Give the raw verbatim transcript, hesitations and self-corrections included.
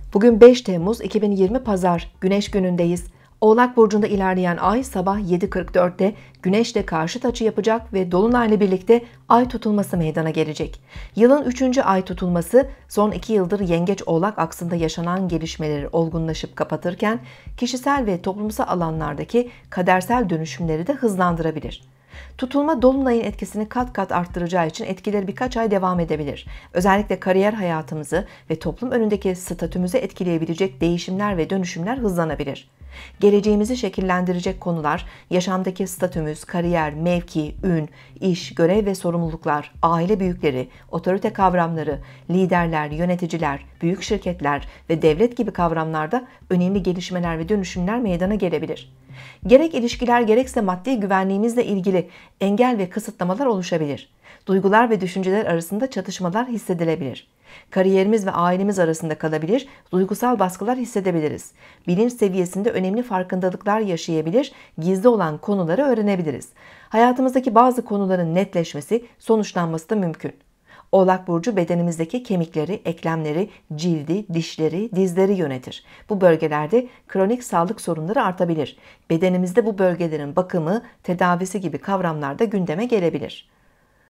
Bugün beş Temmuz iki bin yirmi Pazar, Güneş günündeyiz. Oğlak burcunda ilerleyen ay sabah yedi kırk dörtte Güneş'le karşıt açı yapacak ve Dolunay'la birlikte ay tutulması meydana gelecek. Yılın üçüncü ay tutulması son iki yıldır Yengeç Oğlak aksında yaşanan gelişmeleri olgunlaşıp kapatırken kişisel ve toplumsal alanlardaki kadersel dönüşümleri de hızlandırabilir. Tutulma Dolunay'ın etkisini kat kat arttıracağı için etkileri birkaç ay devam edebilir. Özellikle kariyer hayatımızı ve toplum önündeki statümüzü etkileyebilecek değişimler ve dönüşümler hızlanabilir. Geleceğimizi şekillendirecek konular, yaşamdaki statümüz, kariyer, mevki, ün, iş, görev ve sorumluluklar, aile büyükleri, otorite kavramları, liderler, yöneticiler, büyük şirketler ve devlet gibi kavramlarda önemli gelişmeler ve dönüşümler meydana gelebilir. Gerek ilişkiler gerekse maddi güvenliğimizle ilgili engel ve kısıtlamalar oluşabilir. Duygular ve düşünceler arasında çatışmalar hissedilebilir. Kariyerimiz ve ailemiz arasında kalabilir, duygusal baskılar hissedebiliriz. Bilinç seviyesinde önemli farkındalıklar yaşayabilir, gizli olan konuları öğrenebiliriz. Hayatımızdaki bazı konuların netleşmesi, sonuçlanması da mümkün. Oğlak burcu bedenimizdeki kemikleri, eklemleri, cildi, dişleri, dizleri yönetir. Bu bölgelerde kronik sağlık sorunları artabilir. Bedenimizde bu bölgelerin bakımı, tedavisi gibi kavramlar da gündeme gelebilir.